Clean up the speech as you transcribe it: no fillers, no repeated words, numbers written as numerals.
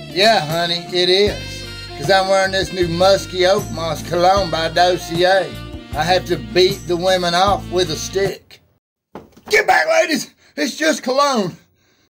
Yeah, honey, it is. Because I'm wearing this new musky oak moss cologne by Dossier. I have to beat the women off with a stick. Get back, ladies! It's just cologne.